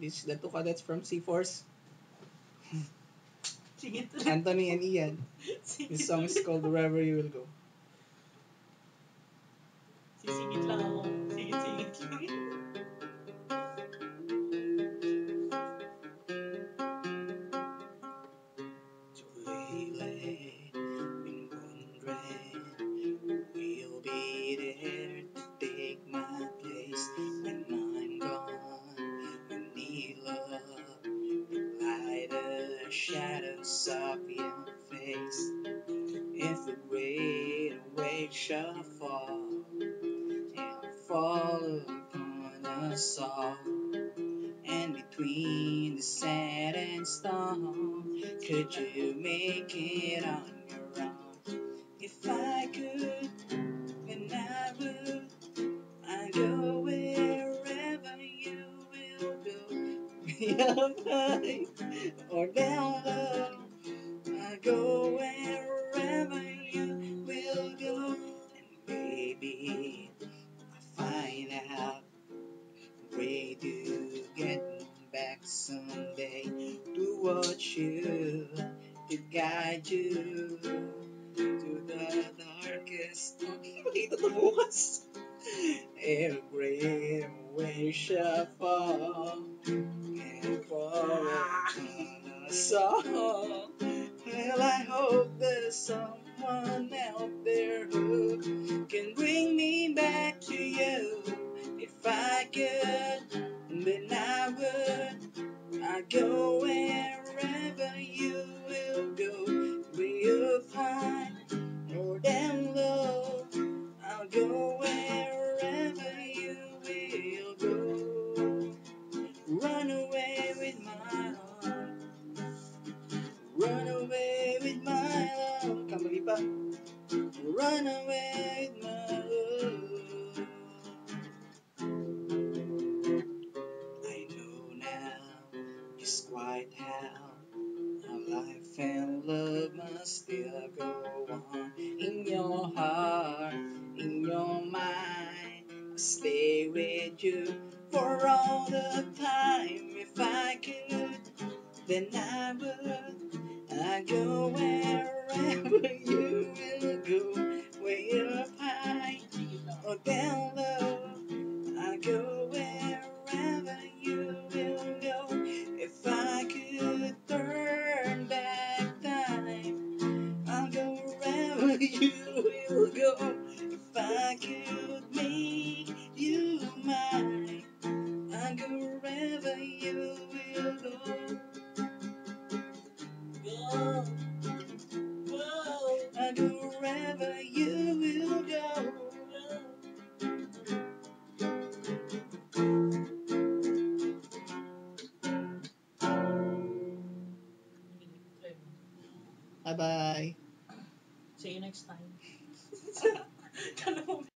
This is the two cadets from C-Force, Singit. Antny and Ian. This song is called Wherever You Will Go. Sisingit lang ako. Singit lang. We'll be there to take my place when I'm gone. We need love, light the shadows of your face. If the great wave shall fall, it'll fall upon us all. And between the sand and storm, could you make it on your own? If I could, then I would. I'd go wherever you will go. Be up high or down low. I'd go wherever you will go. And maybe I'll find out a way to get back someday to watch you, to guide you to the darkest. Ito to bukas. A great wave shall fall and fall upon us all. Well, I hope there's someone out there who can bring me back to you. If I could, then I would. I'd go wherever you will go. Way up high or down low. I'll go wherever you will go. Run away with my heart. Run away with my love. Kamali pa. Run away with my love. I know now just quite how life and love must still go on. In your heart, in your mind, I'll stay with you for all the time. If I could, then I would. I'd go wherever you will go. Way up high or down low. I'd go wherever you will go. If I could turn back time, I'll go wherever you will go. If I could make you mine, I'll go wherever you will go. Go, go. I'll go wherever you will go. Bye-bye. See you next time. Kala mo